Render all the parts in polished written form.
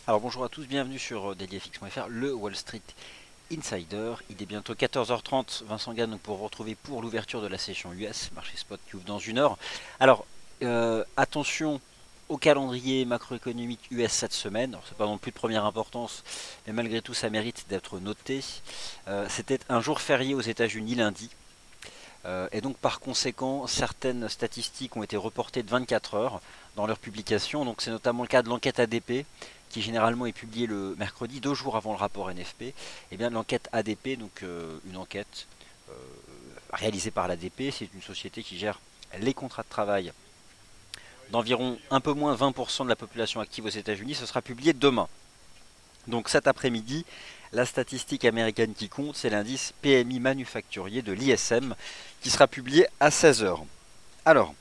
Alors bonjour à tous, bienvenue sur dailyfx.fr, le Wall Street Insider. Il est bientôt 14h30, Vincent Gann pour vous retrouver pour l'ouverture de la session US, marché spot qui ouvre dans une heure. Alors attention au calendrier macroéconomique US cette semaine. Alors c'est pas non plus de première importance, mais malgré tout ça mérite d'être noté. C'était un jour férié aux États-Unis lundi. Et donc par conséquent, certaines statistiques ont été reportées de 24 heures dans leur publication. Donc c'est notamment le cas de l'enquête ADP, qui généralement est publiée le mercredi, 2 jours avant le rapport NFP. Et bien l'enquête ADP, donc une enquête euh, réalisée par l'ADP, c'est une société qui gère les contrats de travail d'environ un peu moins 20% de la population active aux États-Unis. Ce sera publié demain. Donc cet après-midi, la statistique américaine qui compte, c'est l'indice PMI manufacturier de l'ISM qui sera publié à 16 heures. Alors,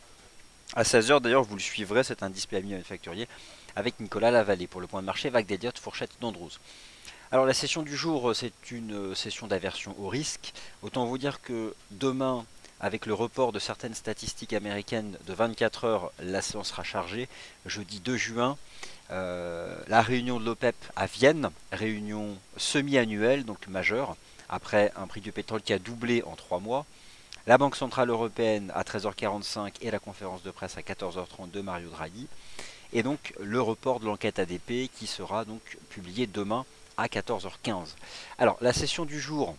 à 16 heures d'ailleurs, vous le suivrez cet indice PMI manufacturier avec Nicolas Lavallée pour le point de marché, vague d'Elliott, fourchette d'Andrews. Alors la session du jour, c'est une session d'aversion au risque. Autant vous dire que demain, avec le report de certaines statistiques américaines de 24 heures, la séance sera chargée. Jeudi 2 juin, la réunion de l'OPEP à Vienne, réunion semi-annuelle, donc majeure, après un prix du pétrole qui a doublé en 3 mois. La Banque Centrale Européenne à 13h45 et la conférence de presse à 14h30 de Mario Draghi. Et donc le report de l'enquête ADP qui sera donc publié demain à 14h15. Alors la session du jour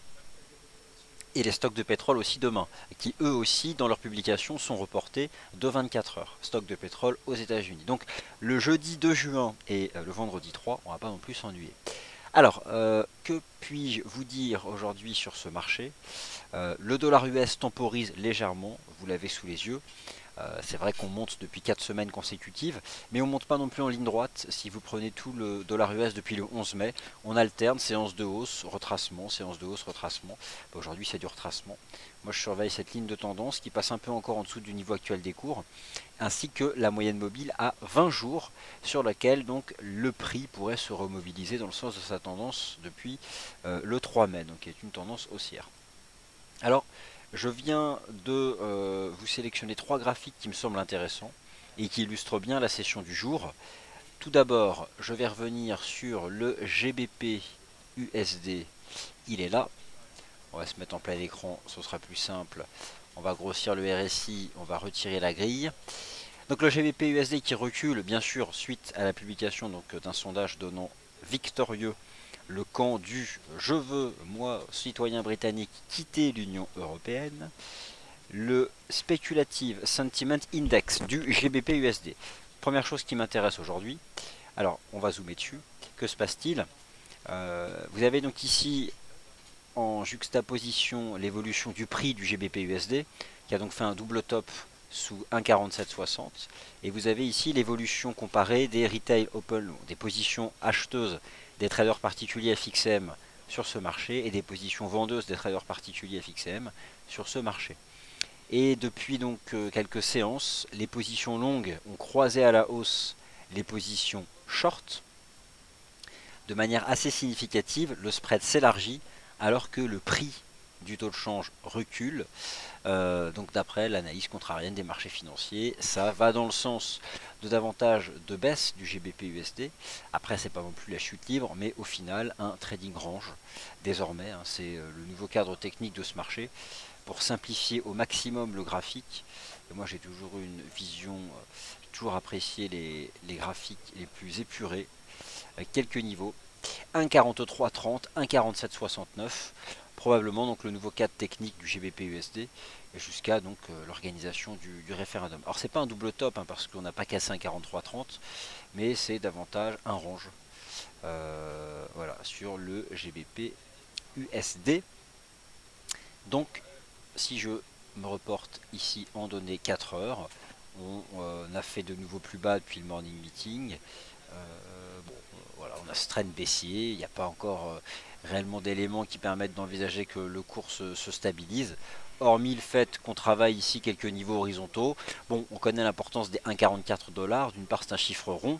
et les stocks de pétrole aussi demain, qui eux aussi dans leur publication sont reportés de 24 heures. Stocks de pétrole aux États-Unis. Donc le jeudi 2 juin et le vendredi 3, on ne va pas non plus s'ennuyer. Alors, que puis-je vous dire aujourd'hui sur ce marché? Le dollar US temporise légèrement, vous l'avez sous les yeux. C'est vrai qu'on monte depuis 4 semaines consécutives, mais on ne monte pas non plus en ligne droite. Si vous prenez tout le dollar US depuis le 11 mai, on alterne séance de hausse, retracement, séance de hausse, retracement. Aujourd'hui, c'est du retracement. Moi, je surveille cette ligne de tendance qui passe un peu encore en dessous du niveau actuel des cours, ainsi que la moyenne mobile à 20 jours, sur laquelle donc le prix pourrait se remobiliser dans le sens de sa tendance depuis le 3 mai, donc qui est une tendance haussière. Alors, je viens de vous sélectionner 3 graphiques qui me semblent intéressants et qui illustrent bien la session du jour. Tout d'abord, je vais revenir sur le GBP USD. Il est là. On va se mettre en plein écran, ce sera plus simple. On va grossir le RSI, on va retirer la grille. Donc le GBP USD qui recule, bien sûr, suite à la publication d'un sondage donnant victorieux le camp du je veux, moi, citoyen britannique, quitter l'Union européenne, le Speculative Sentiment Index du GBP USD. Première chose qui m'intéresse aujourd'hui, alors on va zoomer dessus, que se passe-t-il? Vous avez donc ici en juxtaposition l'évolution du prix du GBP USD, qui a donc fait un double top sous 1,4760, et vous avez ici l'évolution comparée des retail open, des positions acheteuses des traders particuliers FXM sur ce marché et des positions vendeuses des traders particuliers FXM sur ce marché. Et depuis donc quelques séances, les positions longues ont croisé à la hausse les positions short. De manière assez significative, le spread s'élargit alors que le prix du taux de change recule. Donc d'après l'analyse contrarienne des marchés financiers, ça va dans le sens de davantage de baisse du GBP USD. Après, c'est pas non plus la chute libre, mais au final, un trading range désormais. C'est le nouveau cadre technique de ce marché pour simplifier au maximum le graphique. Et moi, j'ai toujours une vision, j'ai toujours apprécié les graphiques les plus épurés avec quelques niveaux. 1,4330, 1,4769, probablement donc le nouveau cadre technique du GBP USD jusqu'à donc l'organisation du référendum. Alors c'est pas un double top parce qu'on n'a pas cassé un 4330, mais c'est davantage un range voilà, sur le GBP USD. Donc si je me reporte ici en données 4 heures, on a fait de nouveau plus bas depuis le morning meeting. Bon, voilà, on a ce trend baissier, il n'y a pas encore réellement d'éléments qui permettent d'envisager que le cours se stabilise. Hormis le fait qu'on travaille ici quelques niveaux horizontaux, bon, on connaît l'importance des 1,44 $, d'une part c'est un chiffre rond,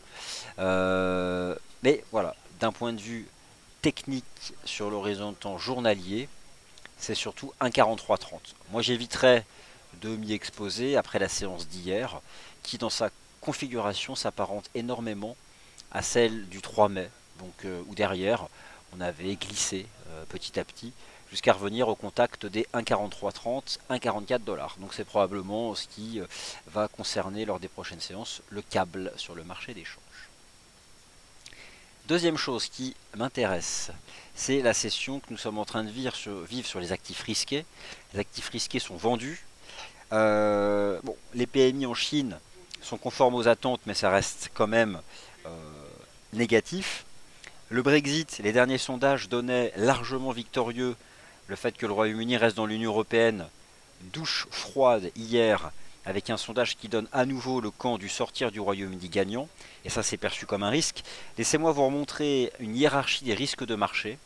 mais voilà, d'un point de vue technique sur l'horizon de temps journalier, c'est surtout 1,4330. Moi j'éviterais de m'y exposer après la séance d'hier, qui dans sa configuration s'apparente énormément à celle du 3 mai, donc où derrière on avait glissé petit à petit jusqu'à revenir au contact des 1,4330, 1,44 $. Donc c'est probablement ce qui va concerner lors des prochaines séances le câble sur le marché des changes. Deuxième chose qui m'intéresse, c'est la session que nous sommes en train de vivre sur les actifs risqués. Les actifs risqués sont vendus. Bon, les PMI en Chine sont conformes aux attentes, mais ça reste quand même négatif. Le Brexit, les derniers sondages donnaient largement victorieux le fait que le Royaume-Uni reste dans l'Union Européenne. Douche froide hier avec un sondage qui donne à nouveau le camp du sortir du Royaume-Uni gagnant, et ça c'est perçu comme un risque. Laissez-moi vous remontrer une hiérarchie des risques de marché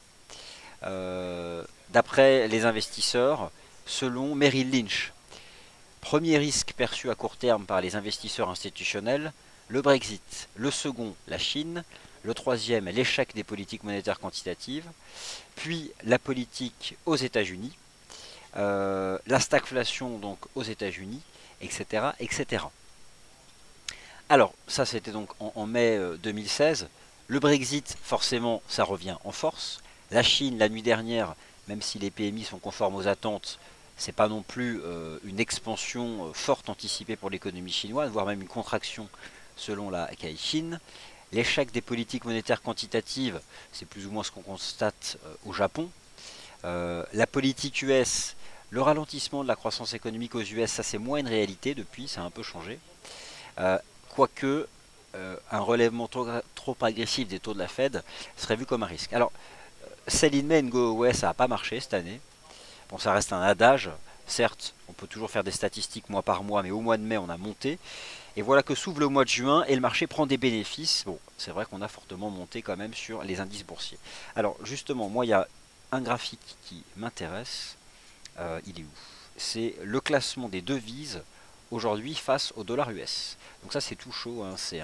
d'après les investisseurs selon Merrill Lynch. Premier risque perçu à court terme par les investisseurs institutionnels, le Brexit. Le second, la Chine. Le troisième, l'échec des politiques monétaires quantitatives. Puis la politique aux États-Unis. La stagflation donc aux États-Unis, etc., etc. Alors, ça c'était donc en mai 2016. Le Brexit, forcément, ça revient en force. La Chine, la nuit dernière, même si les PMI sont conformes aux attentes, c'est pas non plus une expansion forte anticipée pour l'économie chinoise, voire même une contraction selon la Caixin. L'échec des politiques monétaires quantitatives, c'est plus ou moins ce qu'on constate au Japon. La politique US, le ralentissement de la croissance économique aux US, ça c'est moins une réalité depuis, ça a un peu changé. Quoique, un relèvement trop agressif des taux de la Fed serait vu comme un risque. Alors, sell in May and go away, ça n'a pas marché cette année. Bon, ça reste un adage. Certes, on peut toujours faire des statistiques mois par mois, mais au mois de mai, on a monté. Et voilà que s'ouvre le mois de juin et le marché prend des bénéfices. Bon, c'est vrai qu'on a fortement monté quand même sur les indices boursiers. Alors, justement, moi, il y a un graphique qui m'intéresse. Il est où? C'est le classement des devises aujourd'hui face au dollar US. Donc ça, c'est tout chaud. Hein. C'est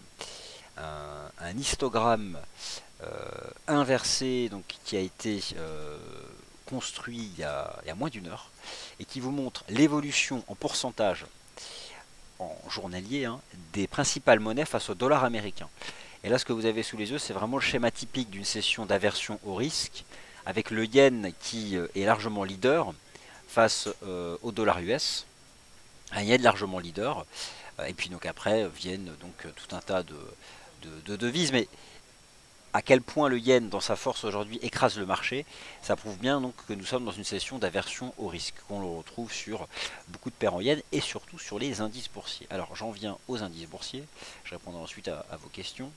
un histogramme inversé donc, qui a été construit il y a moins d'une heure et qui vous montre l'évolution en pourcentage en journalier hein, des principales monnaies face au dollar américain. Et là ce que vous avez sous les yeux c'est vraiment le schéma typique d'une session d'aversion au risque avec le yen qui est largement leader face au dollar US, un yen largement leader et puis donc après viennent donc tout un tas de devises, mais à quel point le yen dans sa force aujourd'hui écrase le marché, ça prouve bien donc que nous sommes dans une session d'aversion au risque, qu'on le retrouve sur beaucoup de paires en yen et surtout sur les indices boursiers. Alors j'en viens aux indices boursiers, je répondrai ensuite à vos questions.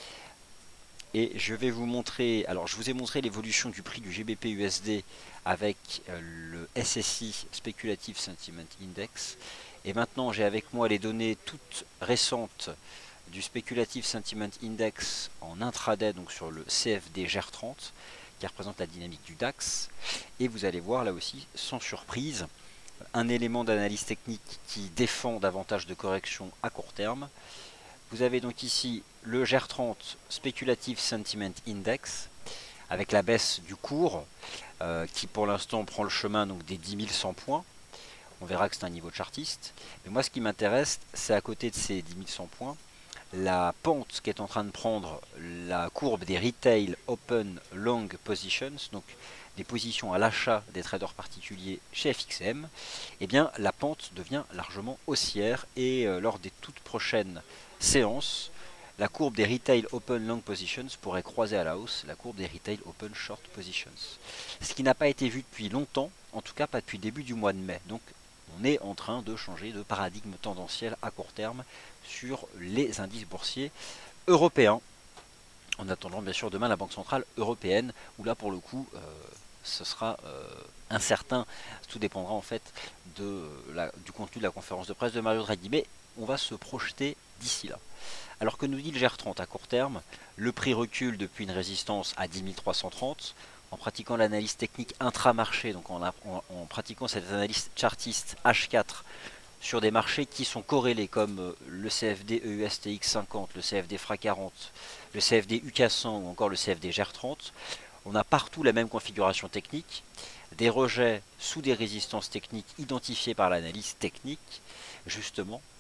Et je vais vous montrer, alors je vous ai montré l'évolution du prix du GBP USD avec le SSI Speculative Sentiment Index. Et maintenant j'ai avec moi les données toutes récentes du Speculative Sentiment Index en intraday, donc sur le CFD GER30, qui représente la dynamique du DAX. Et vous allez voir là aussi, sans surprise, un élément d'analyse technique qui défend davantage de corrections à court terme. Vous avez donc ici le GER30 Speculative Sentiment Index, avec la baisse du cours, qui pour l'instant prend le chemin donc, des 10 100 points. On verra que c'est un niveau chartiste. Mais moi ce qui m'intéresse, c'est à côté de ces 10 100 points, la pente qu'est en train de prendre la courbe des Retail Open Long Positions, donc des positions à l'achat des traders particuliers chez FXM, eh bien la pente devient largement haussière et lors des toutes prochaines séances, la courbe des Retail Open Long Positions pourrait croiser à la hausse la courbe des Retail Open Short Positions. Ce qui n'a pas été vu depuis longtemps, en tout cas pas depuis le début du mois de mai. Donc on est en train de changer de paradigme tendanciel à court terme sur les indices boursiers européens, en attendant bien sûr demain la Banque Centrale Européenne, où là pour le coup ce sera incertain, tout dépendra en fait du contenu de la conférence de presse de Mario Draghi, mais on va se projeter d'ici là. Alors que nous dit le GER30 à court terme, le prix recule depuis une résistance à 10 330, en pratiquant l'analyse technique intramarché, donc en pratiquant cette analyse chartiste H4 sur des marchés qui sont corrélés comme le CFD EUSTX 50, le CFD FRA 40, le CFD UK 100 ou encore le CFD GER30, on a partout la même configuration technique, des rejets sous des résistances techniques identifiées par l'analyse technique, justement,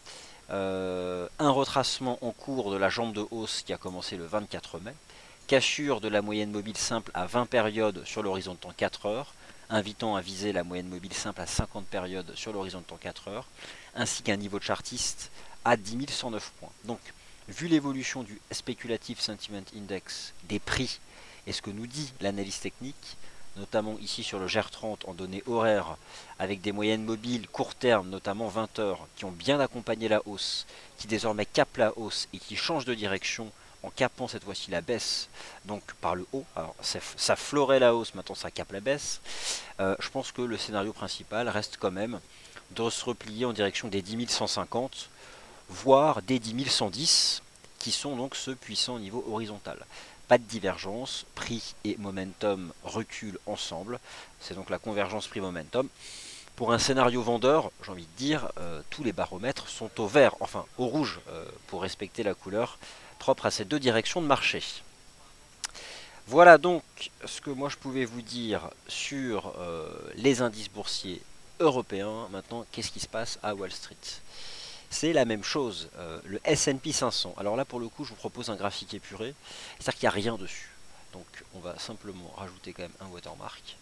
Un retracement en cours de la jambe de hausse qui a commencé le 24 mai, cassure de la moyenne mobile simple à 20 périodes sur l'horizon de temps 4 heures, invitant à viser la moyenne mobile simple à 50 périodes sur l'horizon de temps 4 heures, ainsi qu'un niveau de chartiste à 10 109 points. Donc, vu l'évolution du Speculative Sentiment Index, des prix, et ce que nous dit l'analyse technique, notamment ici sur le GR30 en données horaires, avec des moyennes mobiles court terme, notamment 20 heures, qui ont bien accompagné la hausse, qui désormais capent la hausse et qui changent de direction en capant cette fois-ci la baisse, donc par le haut. Alors ça fleurait la hausse, maintenant ça capte la baisse. Je pense que le scénario principal reste quand même de se replier en direction des 10 150, voire des 10 110, qui sont donc ce puissant niveau horizontal. Pas de divergence, prix et momentum reculent ensemble, c'est donc la convergence prix-momentum. Pour un scénario vendeur, j'ai envie de dire, tous les baromètres sont au vert, enfin au rouge, pour respecter la couleur propre à ces deux directions de marché. Voilà donc ce que moi je pouvais vous dire sur les indices boursiers européens. Maintenant, qu'est-ce qui se passe à Wall Street? C'est la même chose, le S&P 500. Alors là, pour le coup, je vous propose un graphique épuré, c'est-à-dire qu'il n'y a rien dessus. Donc, on va simplement rajouter quand même un watermark.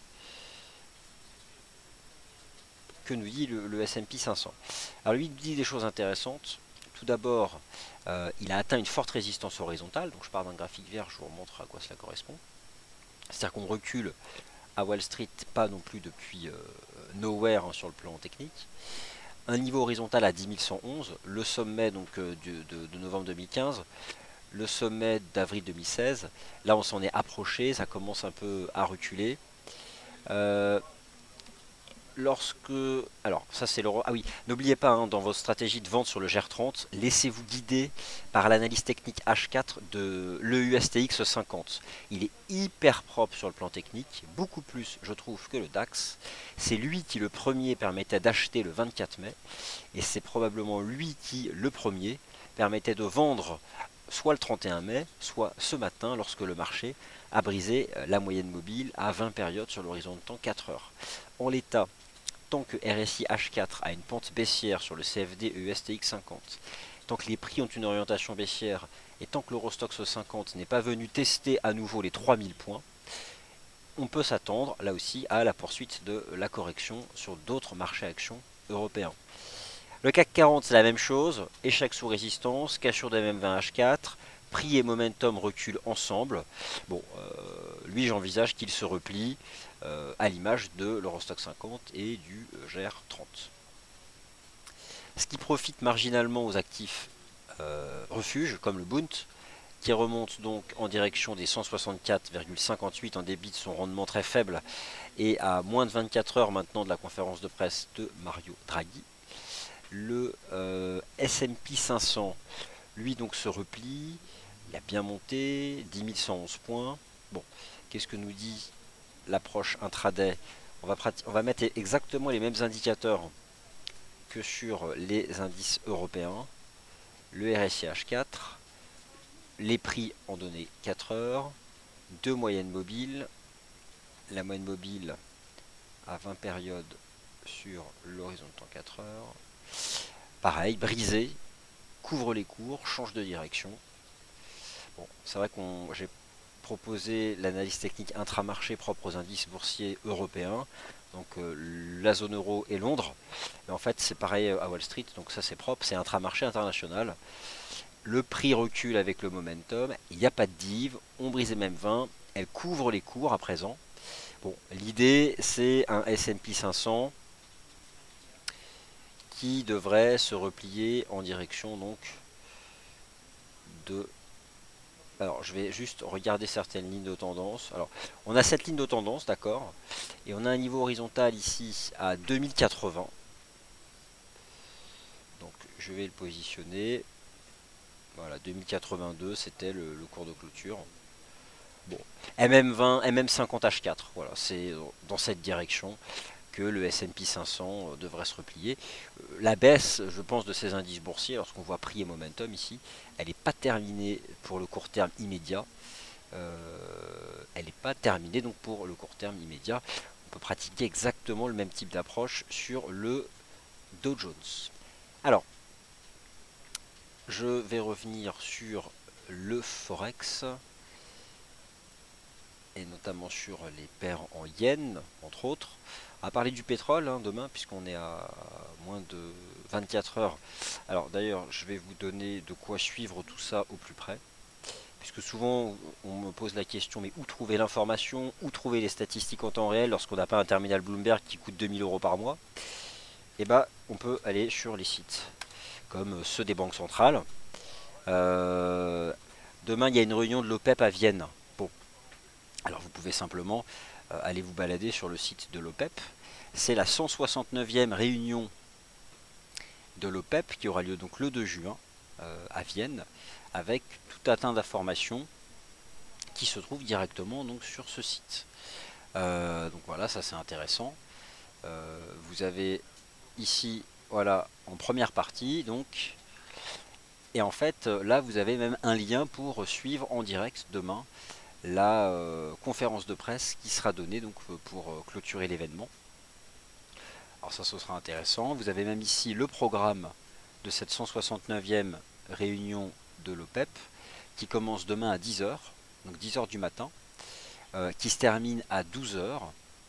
Que nous dit le S&P 500? Alors lui, il dit des choses intéressantes. Tout d'abord, il a atteint une forte résistance horizontale. Donc, je pars d'un graphique vert, je vous remontre à quoi cela correspond. C'est-à-dire qu'on recule à Wall Street, pas non plus depuis nowhere hein, sur le plan technique. Un niveau horizontal à 10 111, le sommet donc, de novembre 2015, le sommet d'avril 2016. Là, on s'en est approché, ça commence un peu à reculer. Alors, ça c'est le... Ah oui, n'oubliez pas, hein, dans votre stratégie de vente sur le GR30, laissez-vous guider par l'analyse technique H4 de l'EUSTX 50. Il est hyper propre sur le plan technique, beaucoup plus, je trouve, que le DAX. C'est lui qui, le premier, permettait d'acheter le 24 mai, et c'est probablement lui qui, le premier, permettait de vendre soit le 31 mai, soit ce matin, lorsque le marché a brisé la moyenne mobile à 20 périodes sur l'horizon de temps 4 heures. En l'état, tant que RSI H4 a une pente baissière sur le CFD EUSTX 50, tant que les prix ont une orientation baissière et tant que l'Eurostoxx 50 n'est pas venu tester à nouveau les 3000 points, on peut s'attendre là aussi à la poursuite de la correction sur d'autres marchés actions européens. Le CAC 40 c'est la même chose, échec sous résistance, cassure des MM20 H4, prix et momentum reculent ensemble. Bon, lui j'envisage qu'il se replie à l'image de l'Eurostoxx 50 et du GR30. Ce qui profite marginalement aux actifs refuges comme le Bund, qui remonte donc en direction des 164,58 en débit de son rendement très faible et à moins de 24 heures maintenant de la conférence de presse de Mario Draghi. Le S&P 500, lui donc se replie, il a bien monté, 10 111 points. Bon, qu'est-ce que nous dit l'approche intraday? On va mettre exactement les mêmes indicateurs que sur les indices européens. Le RSI H4, les prix en données 4 heures, deux moyennes mobiles, la moyenne mobile à 20 périodes sur l'horizon de temps 4 heures. Pareil, brisé, couvre les cours, change de direction. Bon, c'est vrai que j'ai proposé l'analyse technique intramarché propre aux indices boursiers européens, donc la zone euro et Londres. Mais en fait, c'est pareil à Wall Street, donc ça c'est propre, c'est intramarché international. Le prix recule avec le momentum, il n'y a pas de div, on brise les mêmes 20, elle couvre les cours à présent. Bon, l'idée c'est un S&P 500 qui devrait se replier en direction donc de... Alors je vais juste regarder certaines lignes de tendance. Alors on a cette ligne de tendance, d'accord, et on a un niveau horizontal ici à 2080. Donc je vais le positionner. Voilà, 2082 c'était le cours de clôture. Bon, MM20, MM50H4, voilà, c'est dans cette direction que le S&P 500 devrait se replier. La baisse, je pense, de ces indices boursiers, lorsqu'on voit prix et momentum ici, elle n'est pas terminée pour le court terme immédiat. Elle n'est pas terminée donc pour le court terme immédiat. On peut pratiquer exactement le même type d'approche sur le Dow Jones. Alors, je vais revenir sur le Forex et notamment sur les paires en yens, entre autres. On va parler du pétrole hein, demain, puisqu'on est à moins de 24 heures. Alors d'ailleurs, je vais vous donner de quoi suivre tout ça au plus près. Puisque souvent, on me pose la question, mais où trouver l'information, où trouver les statistiques en temps réel lorsqu'on n'a pas un terminal Bloomberg qui coûte 2000 euros par mois? Eh bien, on peut aller sur les sites, comme ceux des banques centrales. Euh, Demain, il y a une réunion de l'OPEP à Vienne. Bon, alors vous pouvez simplement aller vous balader sur le site de l'OPEP. C'est la 169e réunion de l'OPEP qui aura lieu donc le 2 juin à Vienne, avec tout un tas d'informations qui se trouvent directement donc sur ce site. Donc voilà, ça c'est intéressant. Vous avez ici, voilà, en première partie, donc, et en fait, là vous avez même un lien pour suivre en direct demain la conférence de presse qui sera donnée donc pour clôturer l'événement. Alors ça, ce sera intéressant. Vous avez même ici le programme de cette 169e réunion de l'OPEP qui commence demain à 10 heures, donc 10 heures du matin, qui se termine à 12 heures,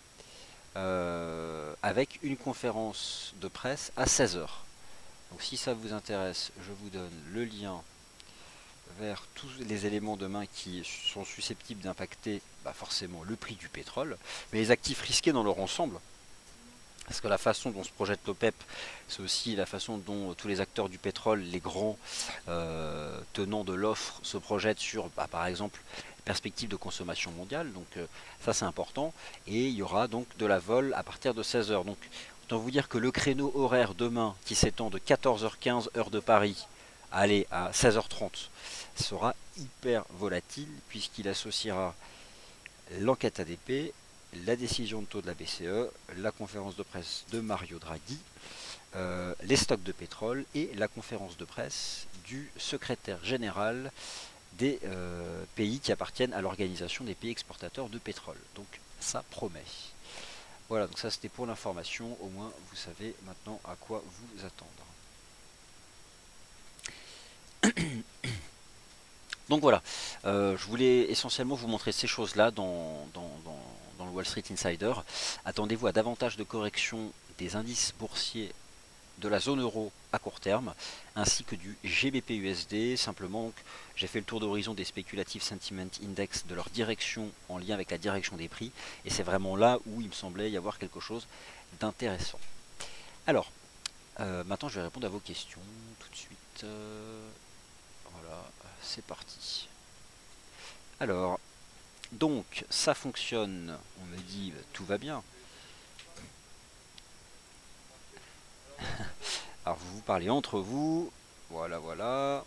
avec une conférence de presse à 16 heures. Donc si ça vous intéresse, je vous donne le lien vers tous les éléments demain qui sont susceptibles d'impacter forcément le prix du pétrole, mais les actifs risqués dans leur ensemble. Parce que la façon dont se projette l'OPEP, c'est aussi la façon dont tous les acteurs du pétrole, les grands tenants de l'offre, se projettent sur, par exemple, les perspectives de consommation mondiale. Donc ça c'est important. Et il y aura donc de la vol à partir de 16 heures. Donc autant vous dire que le créneau horaire demain, qui s'étend de 14h15 heure de Paris, aller à 16h30, sera hyper volatile puisqu'il associera l'enquête ADP, la décision de taux de la BCE, la conférence de presse de Mario Draghi, les stocks de pétrole et la conférence de presse du secrétaire général des pays qui appartiennent à l'organisation des pays exportateurs de pétrole. Donc ça promet. Voilà, donc ça c'était pour l'information, au moins vous savez maintenant à quoi vous attendre. Donc voilà, je voulais essentiellement vous montrer ces choses-là dans le Wall Street Insider. Attendez-vous à davantage de corrections des indices boursiers de la zone euro à court terme, ainsi que du GBP-USD. Simplement, j'ai fait le tour d'horizon des Speculative Sentiment Index, de leur direction en lien avec la direction des prix, et c'est vraiment là où il me semblait y avoir quelque chose d'intéressant. Alors, maintenant je vais répondre à vos questions tout de suite. Voilà, c'est parti. Alors, donc, ça fonctionne, on me dit, tout va bien. Alors, vous vous parlez entre vous, voilà, voilà.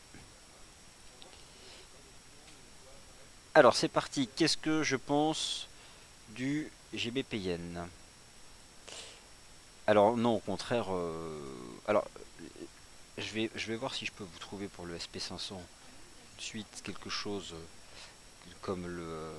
Alors, c'est parti, qu'est-ce que je pense du GBPN? Alors, non, au contraire, alors, je vais voir si je peux vous trouver pour le SP500 tout de suite quelque chose comme le...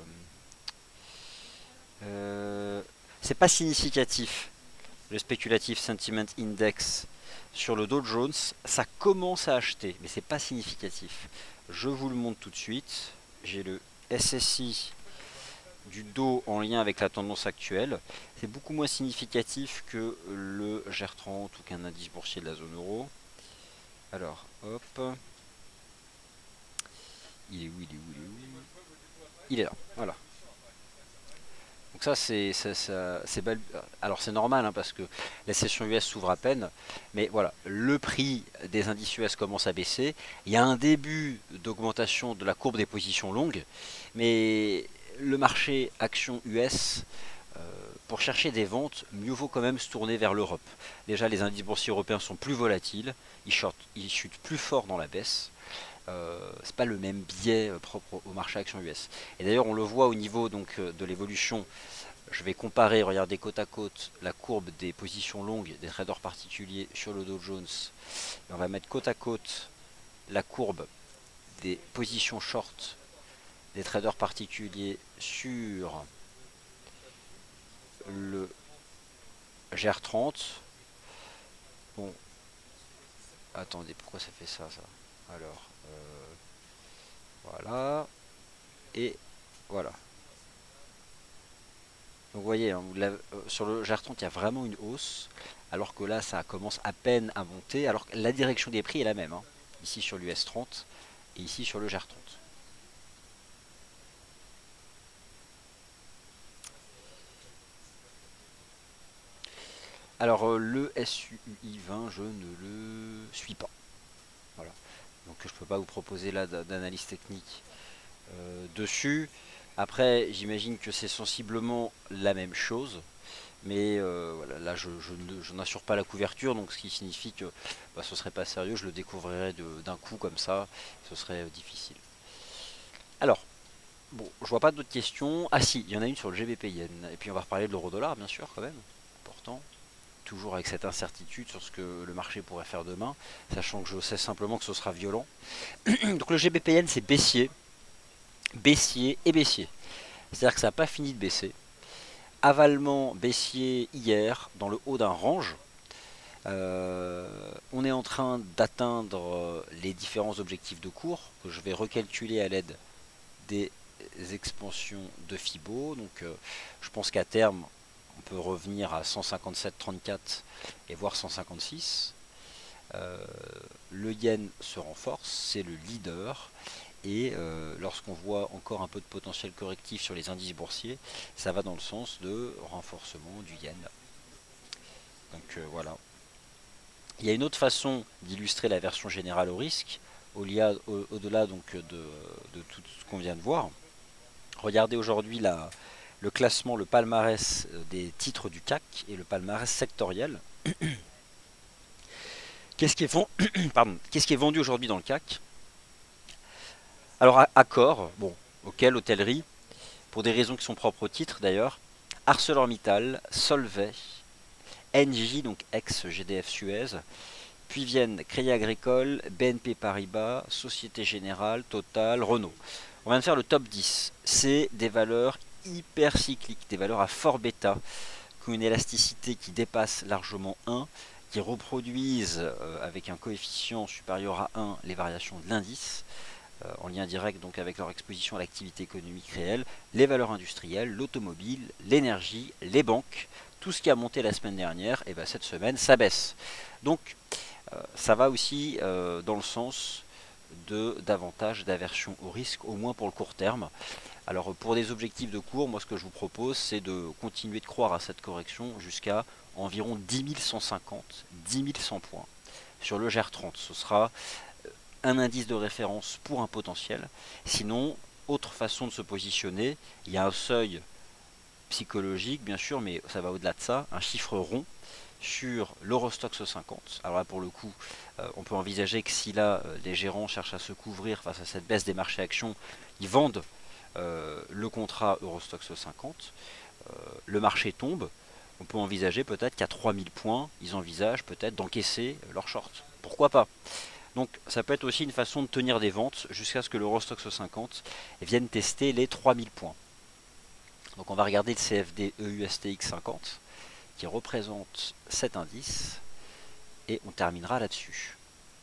c'est pas significatif. Le Speculative Sentiment Index sur le Dow Jones, ça commence à acheter, mais c'est pas significatif. Je vous le montre tout de suite. J'ai le SSI du Dow en lien avec la tendance actuelle. C'est beaucoup moins significatif que le GR30 ou qu'un indice boursier de la zone euro. Alors, hop. Il est où, il est où, il est où? Il est là, voilà. Donc ça, alors c'est normal hein, parce que la session US s'ouvre à peine, mais voilà, le prix des indices US commence à baisser. Il y a un début d'augmentation de la courbe des positions longues, mais le marché action US, pour chercher des ventes, mieux vaut quand même se tourner vers l'Europe. Déjà, les indices boursiers européens sont plus volatiles, ils chutent plus fort dans la baisse. C'est pas le même biais propre au marché action US. Et d'ailleurs, on le voit au niveau donc de l'évolution. Je vais comparer, regardez côte à côte, la courbe des positions longues des traders particuliers sur le Dow Jones. Et on va mettre côte à côte la courbe des positions short des traders particuliers sur le GR30. Bon, attendez, pourquoi ça fait ça, ça? Alors, voilà. Et voilà. Donc vous voyez, hein, sur le GR30, il y a vraiment une hausse, alors que là, ça commence à peine à monter, alors que la direction des prix est la même, hein, ici sur l'US 30 et ici sur le GR30. Alors le SUI 20, je ne le suis pas. Voilà. Donc je ne peux pas vous proposer là d'analyse technique dessus. Après, j'imagine que c'est sensiblement la même chose. Mais voilà, là je n'assure pas la couverture, donc ce qui signifie que bah, ce serait pas sérieux, je le découvrirais d'un coup comme ça, ce serait difficile. Alors, bon, je vois pas d'autres questions. Ah si, il y en a une sur le GBP Yen, et puis on va reparler de l'euro dollar bien sûr quand même, important. Toujours avec cette incertitude sur ce que le marché pourrait faire demain, sachant que je sais simplement que ce sera violent. Donc le GBP Yen c'est baissier, baissier et baissier. C'est-à-dire que ça n'a pas fini de baisser. Avalement baissier hier dans le haut d'un range. On est en train d'atteindre les différents objectifs de cours que je vais recalculer à l'aide des expansions de Fibo. Donc je pense qu'à terme on peut revenir à 157,34 et voire 156. Le yen se renforce, c'est le leader. Et lorsqu'on voit encore un peu de potentiel correctif sur les indices boursiers, ça va dans le sens de renforcement du yen. Donc voilà. Il y a une autre façon d'illustrer la version générale au risque, au-delà donc de tout ce qu'on vient de voir. Regardez aujourd'hui le classement, le palmarès des titres du CAC et le palmarès sectoriel. Qu'est-ce qui est vendu aujourd'hui dans le CAC? Alors Accor, bon, ok, l'hôtellerie, pour des raisons qui sont propres au titre d'ailleurs, ArcelorMittal, Solvay, Engie, donc ex-GDF Suez, puis viennent Crédit Agricole, BNP Paribas, Société Générale, Total, Renault. On vient de faire le top 10. C'est des valeurs hyper cycliques, des valeurs à fort bêta, qui ont une élasticité qui dépasse largement 1, qui reproduisent avec un coefficient supérieur à 1 les variations de l'indice, en lien direct donc avec leur exposition à l'activité économique réelle, les valeurs industrielles, l'automobile, l'énergie, les banques, tout ce qui a monté la semaine dernière, et bien cette semaine ça baisse. Donc ça va aussi dans le sens de davantage d'aversion au risque, au moins pour le court terme. Alors pour des objectifs de cours, moi ce que je vous propose c'est de continuer de croire à cette correction jusqu'à environ 10 150, 10 100 points. Sur le GR30, ce sera un indice de référence pour un potentiel. Sinon, autre façon de se positionner, il y a un seuil psychologique bien sûr, mais ça va au-delà de ça, un chiffre rond sur l'Eurostoxx 50. Alors là pour le coup, on peut envisager que si là les gérants cherchent à se couvrir face à cette baisse des marchés actions, ils vendent le contrat Eurostoxx 50, le marché tombe, on peut envisager peut-être qu'à 3000 points, ils envisagent peut-être d'encaisser leur short. Pourquoi pas? Donc ça peut être aussi une façon de tenir des ventes jusqu'à ce que l'Eurostoxx 50 vienne tester les 3000 points. Donc on va regarder le CFD EUSTX 50 qui représente cet indice et on terminera là-dessus.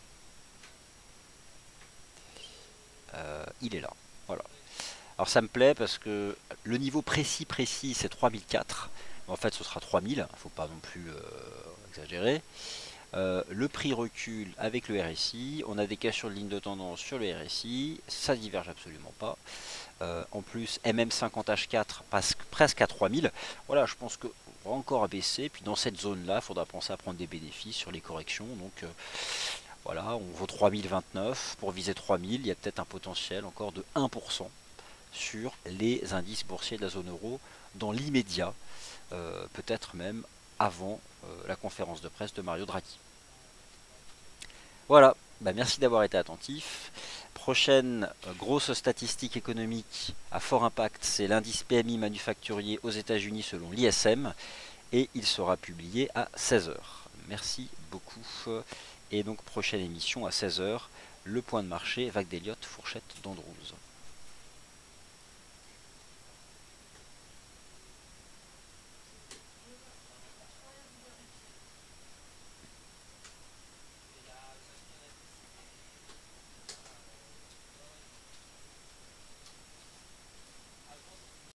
Il est là, voilà. Alors ça me plaît parce que le niveau précis c'est 3004. En fait ce sera 3000, il ne faut pas non plus exagérer. Le prix recule avec le RSI, on a des cassures de ligne de tendance sur le RSI, ça diverge absolument pas. En plus MM50H4 passe presque à 3000. Voilà, je pense que on va encore baisser, puis dans cette zone là il faudra penser à prendre des bénéfices sur les corrections. Donc voilà, on vaut 3029, pour viser 3000 il y a peut-être un potentiel encore de 1% sur les indices boursiers de la zone euro dans l'immédiat, peut-être même avant la conférence de presse de Mario Draghi. Voilà, bah merci d'avoir été attentif. Prochaine grosse statistique économique à fort impact, c'est l'indice PMI manufacturier aux États-Unis selon l'ISM et il sera publié à 16 h. Merci beaucoup. Et donc prochaine émission à 16 h, le point de marché, Vague d'Elliott, fourchette d'Andrews.